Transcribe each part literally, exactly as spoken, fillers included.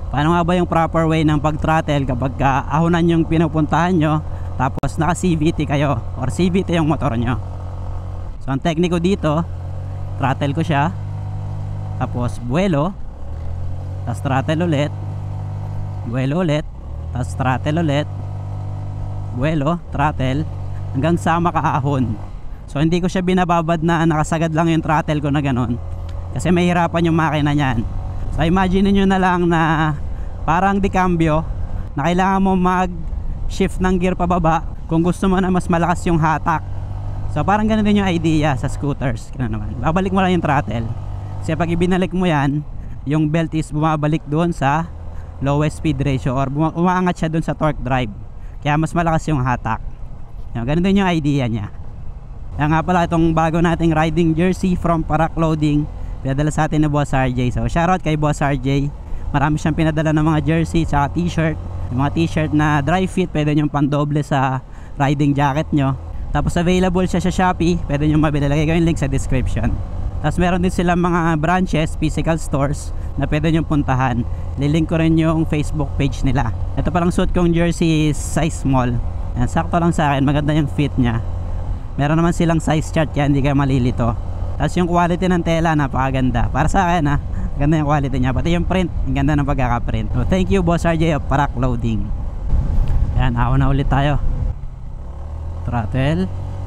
Paano nga ba yung proper way ng pag-throttle kapag ka ahonan yung pinupuntahan nyo tapos naka C V T kayo or C V T yung motor nyo? So ang technique ko dito, throttle ko siya, tapos buwelo, tapos throttle ulit, buwelo ulit, tapos throttle ulit, buwelo, throttle, hanggang sa makaahon. So hindi ko siya binababad na nakasagad lang yung throttle ko na ganon, kasi mahirapan yung makina nyan. So imagine nyo na lang na parang decambio na kailangan mo mag shift ng gear pababa kung gusto mo na mas malakas yung hatak. So parang ganun din yung idea sa scooters. Ganun naman, babalik mo lang yung throttle, kasi pag ibinalik mo yan, yung belt is bumabalik doon sa lowest speed ratio or umaangat siya doon sa torque drive, kaya mas malakas yung hatak. Ganun din yung idea niya. Kaya nga pala itong bago nating riding jersey from Parak Clothing, pinadala sa atin ni Boss R J. So shoutout kay Boss R J. Marami siyang pinadala ng mga jersey sa t-shirt. Yung mga t-shirt na dry fit, pwede nyo pandoble sa riding jacket nyo. Tapos available siya sa Shopee, pwede nyo mabili. Lagay ko yung link sa description. Tapos meron din silang mga branches, physical stores na pwede nyo puntahan. Lilink ko rin yung Facebook page nila. Ito palang suit kong jersey is size small. Yan, sakto lang sa akin, maganda yung fit nya. Meron naman silang size chart, kaya hindi kayo malilito. Tapos yung quality ng tela, napakaganda. Para sa akin ha, ganda yung quality niya. Pati yung print, ang ganda ng pagkaka-print. So thank you Boss R J of Parak Clothing. Yan, ako na ulit tayo. Throttle,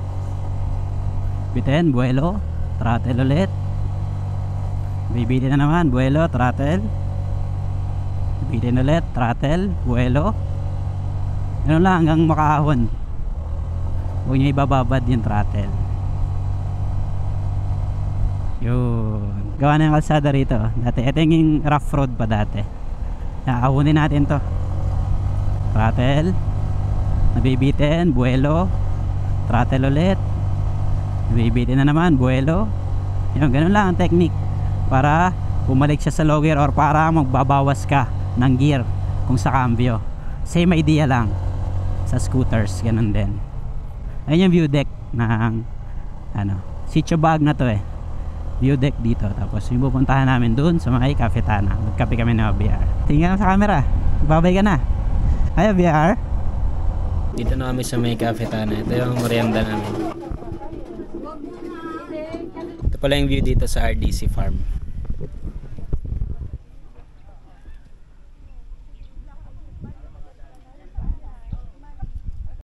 bitin, buwelo, throttle ulit, bibitin na naman, buwelo, throttle, bibitin ulit, throttle, buwelo. Ganun lang hanggang makaahon. Huwag nyo ibababad yung throttle. Yun, gawa na yung kalsada rito dati. Ito yung rough road pa dati. Naahunin natin to. Throttle, nabibitin, buwelo, throttle ulit, nabibitin na naman, buwelo. Yun, ganun lang ang technique para bumalik siya sa low gear or para magbabawas ka ng gear kung sa cambio. Same idea lang sa scooters, ganun din. Ayun yung view deck ng ano, Sitio Bag na to eh. View deck dito. Tapos yung pupuntahan namin dun sa may Cafetana. Magkape kami ng B R. Tingnan sa camera, babay ka na. Ay, B R. Dito na kami sa may Cafetana. Ito yung merienda namin. Ito pala yung view dito sa R D C Farm.